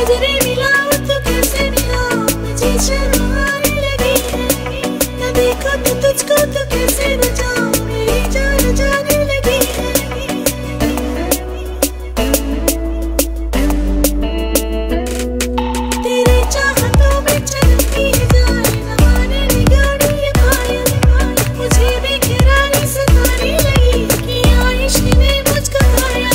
नजरें मिलाऊं तो कैसे मिलाऊं, मुझे शर्म आने लगी है। न देखो तो तुझको तो कैसे बचाऊं, मेरी जान जाने लगी है। तेरे चाहतों में चलती है जान, न माने निगाड़ी ये पायल। मुझे बेकरारी सताने लगी, किया इश्क ने मुझको घायल।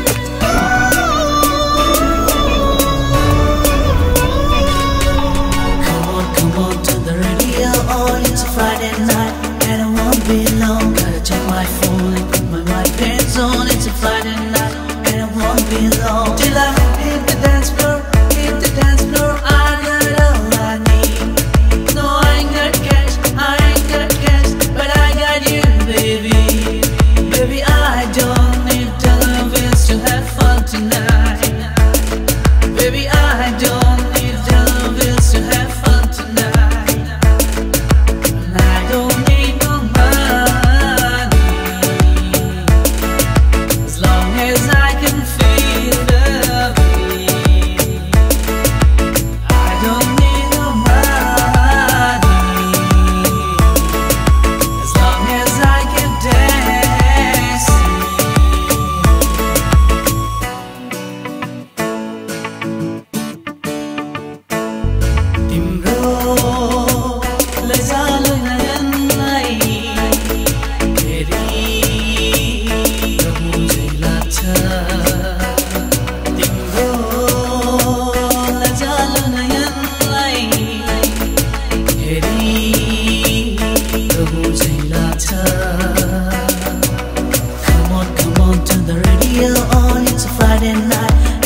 Come on to the radio, oh, it's a Friday night and I won't be long. Gotta check my phone and put my white pants on. It's a Friday night and I won't be long. Till I hit the dance floor, hit the dance floor, I got all I need. No, I ain't got cash, but I got you, baby. Baby, I don't need televisions to have fun tonight. Baby, I don't need televisions to have fun tonight. And I don't need no money, as long as I can feel the beat. I don't need no money, as long as I can dance. तिम्रो लैजालु नयनलाई फेरि मुझै लाग्छ। तिम्रो लैजालु नयनलाई फेरि मुझै लाग्छ। Come on to the radio, oh, it's a Friday night